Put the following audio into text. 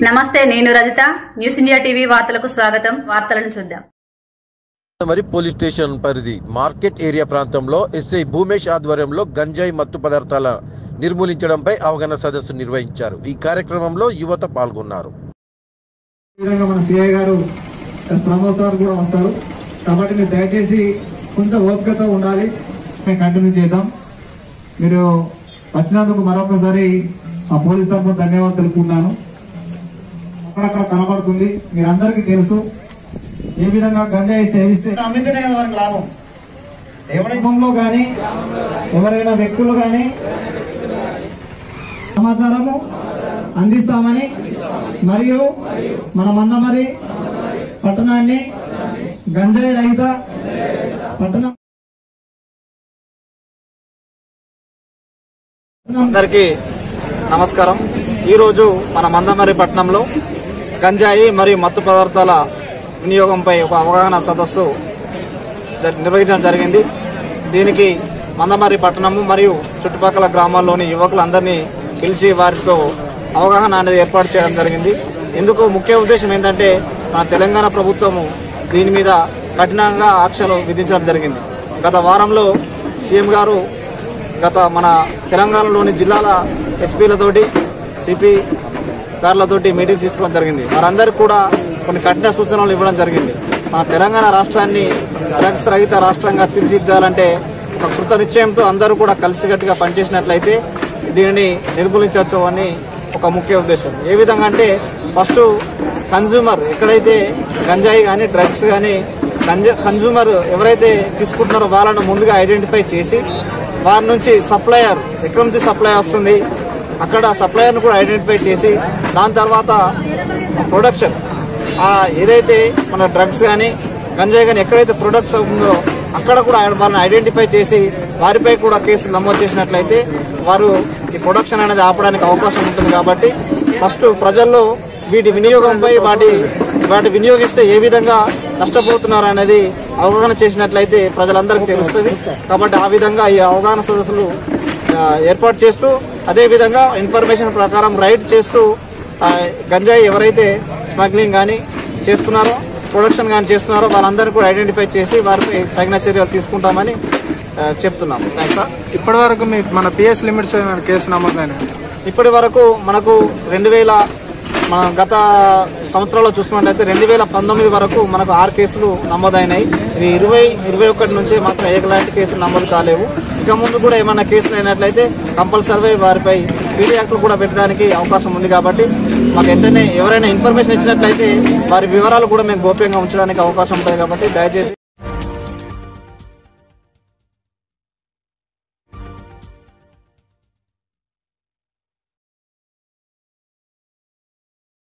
నమస్తే, నేను Rajitha. News India TV వార్తలకు స్వాగతం. వార్తలను చూద్దాం. మరి పోలీస్ స్టేషన్ పరిధి మార్కెట్ ఏరియా ప్రాంతంలో ఎస్ఐ భూమేష్ ఆధ్వర్యంలో గంజాయి మత్తు పదార్థాల నిర్మూలించడంపై అవగాహన సదస్సు నిర్వహించారు. ఈ కార్యక్రమంలో యువత పాల్గొన్నారు. మన సిఐ గారు ప్రమోద్ సార్ కూడా వస్తారు కాబట్టి మీరు దయచేసి కొంచెం ఓపికతో ఉండాలి. మేము కంటిన్యూ చేద్దాం. మీరు వచ్చినందుకు మరొకసారి ఆ పోలీస్ తరఫున ధన్యవాదాలు తెలుపుకున్నాను. అక్కడక్కడ కనబడుతుంది, మీరందరికీ తెలుసు ఏ విధంగా గంజాయి సేవిస్తే అమ్మితేనే కదా వారికి లాభం. ఎవరిలో కానీ ఎవరైనా వ్యక్తులు కానీ సమాచారము అందిస్తామని మరియు మన మందమరి పట్టణాన్ని గంజాయి రహిత పట్టణం. అందరికీ నమస్కారం. ఈరోజు మన మందమరి పట్టణంలో గంజాయి మరియు మత్తు పదార్థాల వినియోగంపై ఒక అవగాహన సదస్సు నిర్వహించడం జరిగింది. దీనికి మందమరి పట్టణము మరియు చుట్టుపక్కల గ్రామాల్లోని యువకులందరినీ పిలిచి వారితో అవగాహన అనేది ఏర్పాటు చేయడం జరిగింది. ఇందుకు ముఖ్య ఉద్దేశం ఏంటంటే మన తెలంగాణ ప్రభుత్వము దీని మీద కఠినంగా ఆంక్షలు విధించడం జరిగింది. గత వారంలో సీఎం గారు మన తెలంగాణలోని జిల్లాల ఎస్పీలతోటి సిపి గారులతోటి మీటింగ్ తీసుకోవడం జరిగింది. వారందరికీ కూడా కొన్ని కఠిన సూచనలు ఇవ్వడం జరిగింది. మన తెలంగాణ రాష్ట్రాన్ని డ్రగ్స్ రహిత రాష్ట్రంగా తీర్చిదిద్దాలంటే ఒక కృత నిశ్చయంతో అందరూ కూడా కలిసికట్టుగా పనిచేసినట్లయితే దీనిని నిర్మూలించవచ్చు అని ఒక ముఖ్య ఉద్దేశం. ఏ విధంగా అంటే ఫస్ట్ కన్జ్యూమర్ ఎక్కడైతే గంజాయి కానీ డ్రగ్స్ కానీ కన్జ్యూమర్ ఎవరైతే తీసుకుంటున్నారో వాళ్ళను ముందుగా ఐడెంటిఫై చేసి వారి నుంచి సప్లయర్ ఎక్కడి నుంచి సప్లై వస్తుంది అక్కడ సప్లయర్ను కూడా ఐడెంటిఫై చేసి దాని తర్వాత ప్రొడక్షన్ ఏదైతే మన డ్రగ్స్ కానీ గంజాయి కానీ ఎక్కడైతే ప్రొడక్ట్స్ ఉందో అక్కడ కూడా వాళ్ళని ఐడెంటిఫై చేసి వారిపై కూడా కేసులు నమోదు చేసినట్లయితే వారు ఈ ప్రొడక్షన్ అనేది ఆపడానికి అవకాశం ఉంటుంది. కాబట్టి ఫస్ట్ ప్రజల్లో వీటి వినియోగంపై వాటి వినియోగిస్తే ఏ విధంగా నష్టపోతున్నారు అనేది అవగాహన చేసినట్లయితే ప్రజలందరికీ తెలుస్తుంది. కాబట్టి ఆ విధంగా ఈ అవగాహన సదస్సులు ఏర్పాటు చేస్తూ అదేవిధంగా ఇన్ఫర్మేషన్ ప్రకారం రైడ్ చేస్తూ గంజాయి ఎవరైతే స్మగ్లింగ్ కానీ చేస్తున్నారో ప్రొడక్షన్ కానీ చేస్తున్నారో వాళ్ళందరినీ కూడా ఐడెంటిఫై చేసి వారిపై తగిన చర్యలు తీసుకుంటామని చెప్తున్నాము. Thanks sir. ఇప్పటి వరకు మన పిఎస్ లిమిట్స్ కేసు నమోదైనా ఇప్పటి వరకు మనకు మన గత సంవత్సరాల్లో చూసుకున్నట్లయితే 2019 వరకు మనకు 6 కేసులు నమోదైనాయి. ఇవి 2021 నుంచి మాత్రం ఎలాంటి కేసులు నమోదు కాలేవు. ఇక ముందు కూడా ఏమైనా కేసులు అయినట్లయితే కంపల్సరీ వారిపై పీడీ యాక్ట్లు కూడా పెట్టడానికి అవకాశం ఉంది. కాబట్టి మాకు వెంటనే ఎవరైనా ఇన్ఫర్మేషన్ ఇచ్చినట్లయితే వారి వివరాలు కూడా మేము గోప్యంగా ఉంచడానికి అవకాశం ఉంటుంది. కాబట్టి దయచేసి